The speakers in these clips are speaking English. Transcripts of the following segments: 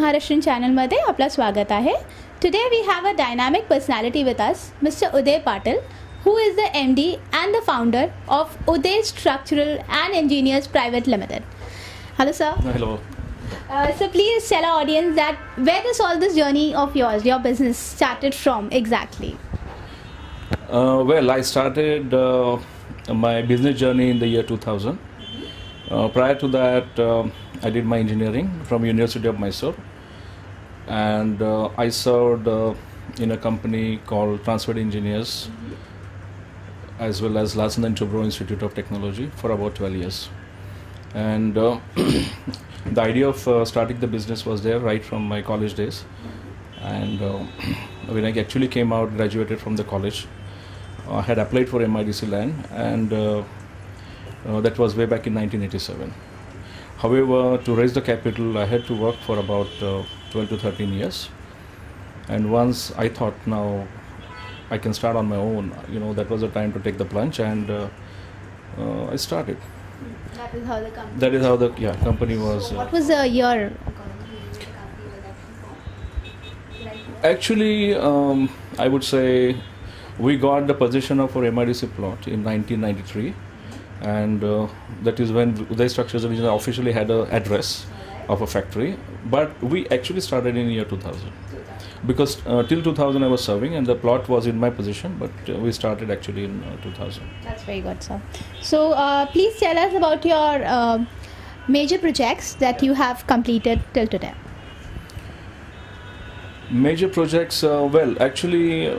महाराष्ट्रीयन चॅनलमध्ये आपलं स्वागत आहे. Today we have a dynamic personality with us, Mr. Uday Patil, who is the MD and the founder of Uday Structural and Engineers Private Limited. Hello, sir. Hello. So please tell our audience that where does all this journey of yours, your business, started from exactly? Well, I started my business journey in the year 2000. Prior to that, I did my engineering from University of Mysore, and I served in a company called Transferred Engineers, as well as Larsen & Toubro Institute of Technology for about 12 years. And the idea of starting the business was there right from my college days. And when I actually came out, graduated from the college, I had applied for MIDC land, and that was way back in 1987. However, to raise the capital, I had to work for about 12 to 13 years. And once I thought, now I can start on my own, that was the time to take the plunge, and I started. That is how the company. That is how the company was. So what was the year? Actually, I would say we got the possession of our MIDC plot in 1993, and that is when Uday Structures officially had an address of a factory. But we actually started in year 2000, because till 2000 I was serving, and the plot was in my possession. But we started actually in 2000. That's very good, sir. So please tell us about your major projects that you have completed till today. Major projects, well, actually,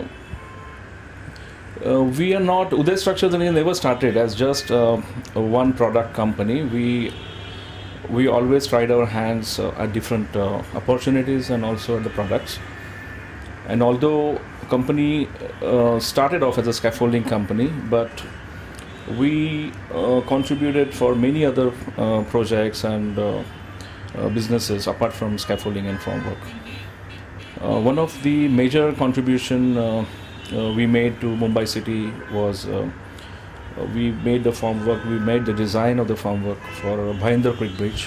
we are not, Uday Structures never started as just one product company. We always tried our hands at different opportunities and also at the products. And although company started off as a scaffolding company, but we contributed for many other projects and businesses apart from scaffolding and formwork. One of the major contribution we made to Mumbai city was we made the formwork, we made the design of the formwork for Bhayandar Creek Bridge,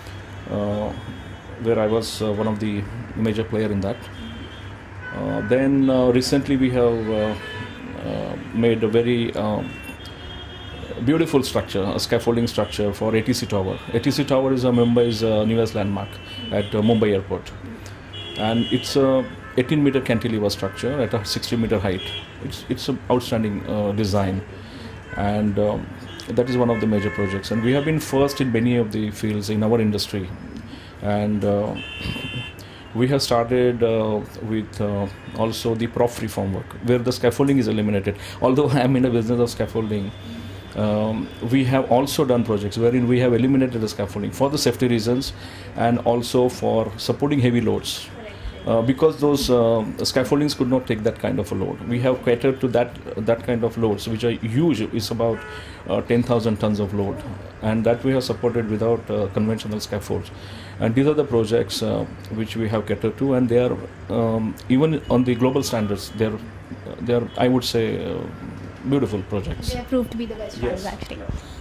where I was one of the major player in that. Then recently we have made a very beautiful structure, a scaffolding structure for ATC Tower. ATC Tower is Mumbai's newest landmark at Mumbai Airport, and it's a 18-meter cantilever structure at a 60-meter height. It's an outstanding design, and that is one of the major projects. And we have been first in many of the fields in our industry, and we have started with also the prop-free formwork, where the scaffolding is eliminated. Although I am in the business of scaffolding, we have also done projects wherein we have eliminated the scaffolding for the safety reasons and also for supporting heavy loads. Because those scaffoldings could not take that kind of a load. We have catered to that kind of loads, which are huge. It's about 10,000 tons of load, and that we have supported without conventional scaffolds. And these are the projects which we have catered to, and they are even on the global standards. They are I would say beautiful projects. They have proved to be the best ones, Yes. actually.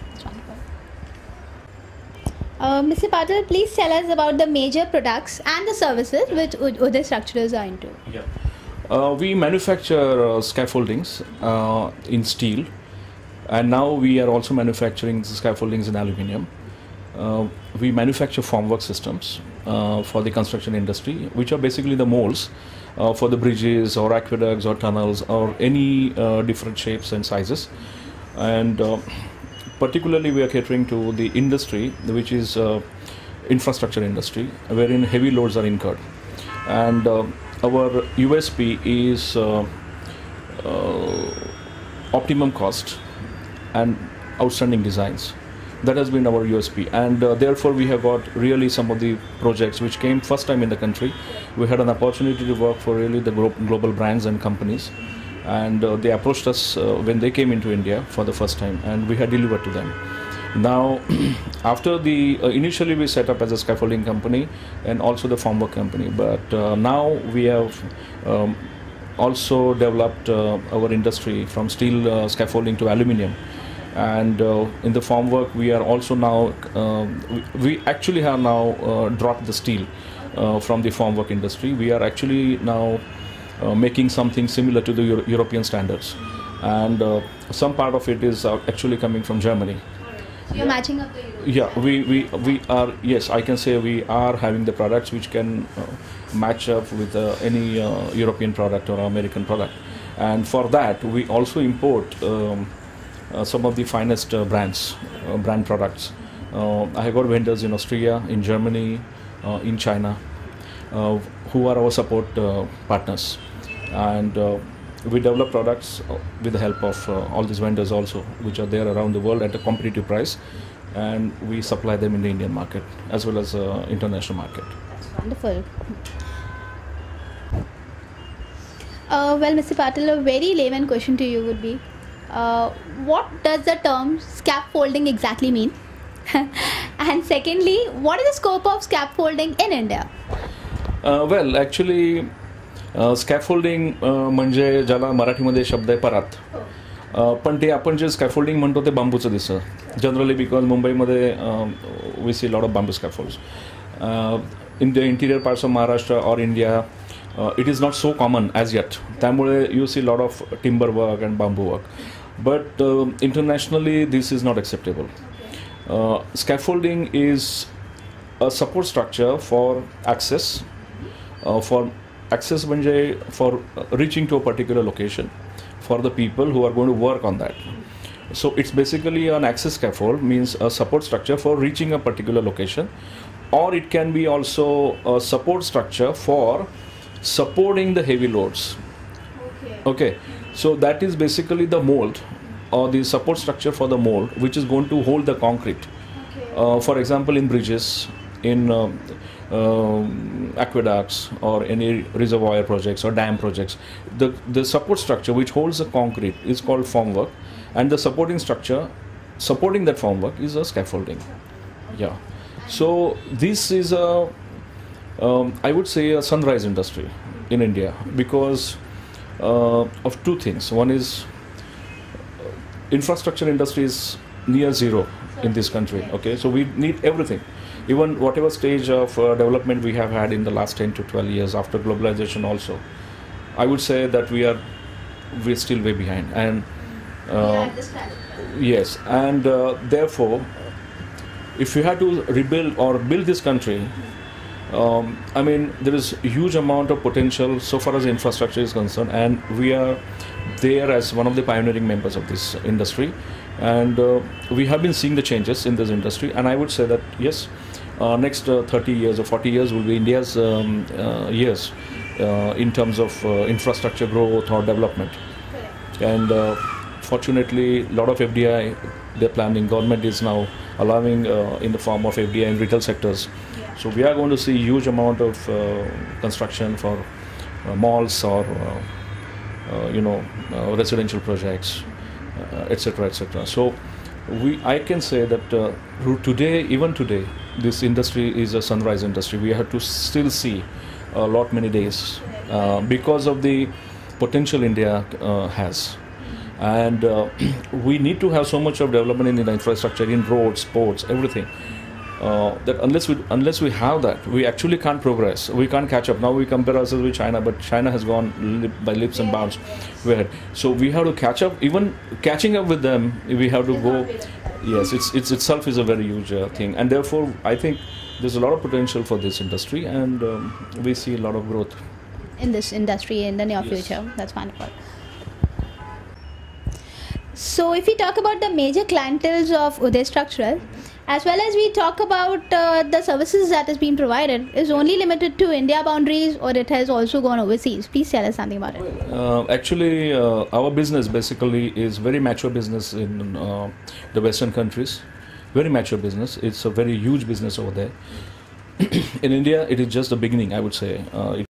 Mr. Patil, please tell us about the major products and the services which Uday Structures are into. Yeah. We manufacture scaffoldings in steel, and now we are also manufacturing scaffoldings in aluminium. We manufacture formwork systems for the construction industry, which are basically the molds for the bridges or aqueducts or tunnels or any different shapes and sizes. And particularly we are catering to the industry, which is infrastructure industry, wherein heavy loads are incurred. And our USP is optimum cost and outstanding designs. That has been our USP, and therefore we have got really some of the projects which came first time in the country. We had an opportunity to work for really the global brands and companies, and they approached us when they came into India for the first time, and we had delivered to them. Now, after the initially we set up as a scaffolding company and also the formwork company, but now we have also developed our industry from steel scaffolding to aluminium. And in the formwork we are also now we actually have now dropped the steel from the formwork industry. We are actually now making something similar to the European standards, and some part of it is actually coming from Germany. So you're matching up the European. Yeah, we are, yes, I can say we are having the products which can match up with any European product or American product, and for that we also import some of the finest brand products. I have got vendors in Austria, in Germany, in China, who are our support partners, and we develop products with the help of all these vendors also, which are there around the world at a competitive price, and we supply them in the Indian market as well as international market. That's wonderful. Well, Mr. Patil, a very layman question to you would be, what does the term scaffolding exactly mean? And secondly, what is the scope of scaffolding in India? Well, actually, स्कॅफोल्डिंग म्हणजे ज्याला मराठीमध्ये शब्द आहे परात, पण ते आपण जे स्कॅफोल्डिंग म्हणतो ते बांबूचं दिसतं जनरली, बिकॉज मुंबईमध्ये we see lot of bamboo scaffolds in the interior parts of Maharashtra और India. It is not so common as yet, त्यामुळे you see lot of timber work and bamboo work, but internationally this is not acceptable. Scaffolding is a support structure for access, for reaching to a particular location for the people who are going to work on that. So it's basically an access scaffold, means a support structure for reaching a particular location, or it can be also a support structure for supporting the heavy loads. Okay, so that is basically the mold or the support structure for the mold, which is going to hold the concrete. For example, in bridges, in aqueducts, or any reservoir projects or dam projects, the support structure which holds the concrete is called formwork, and the supporting structure supporting that formwork is a scaffolding. Yeah, so this is a I would say a sunrise industry in India because of two things. One is infrastructure industry is near zero in this country. Okay, so we need everything, even whatever stage of development we have had in the last 10 to 12 years after globalization also. I would say that we're still way behind, and yes, and therefore if you have to rebuild or build this country, I mean, there is a huge amount of potential so far as infrastructure is concerned, and we are there as one of the pioneering members of this industry, and we have been seeing the changes in this industry, and I would say that yes, next 30 years or 40 years will be India's years in terms of infrastructure growth or development. And fortunately, a lot of FDI they're planning. Government is now allowing in the form of FDI in retail sectors. So we are going to see huge amount of construction for malls or residential projects, etc., etc. So I can say that even today, this industry is a sunrise industry. We have to still see a lot many days because of the potential India has. And we need to have so much of development in the infrastructure, in roads, ports, everything. That unless we have that, we actually can't progress. We can't catch up. Now we compare ourselves with China, but China has gone by leaps and bounds way ahead. So we have to catch up. Even catching up with them, we have to go. Yes, it's itself is a very huge thing, and therefore I think there's a lot of potential for this industry, and we see a lot of growth in this industry in the near Yes. future. That's wonderful. So if we talk about the major clienteles of Uday Structural, as well as we talk about the services that is being provided, is only limited to India boundaries, or it has also gone overseas? Please tell us something about it. Actually, our business basically is very mature business in the Western countries. Very mature business. It's a very huge business over there. In India, it is just the beginning, I would say.